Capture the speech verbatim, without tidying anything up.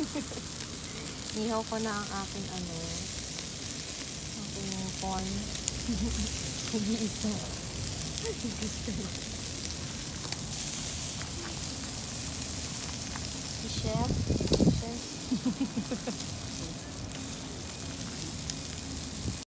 Nihaw ko na ang aking ano, aking corn. Nag-iisa. Si Chef.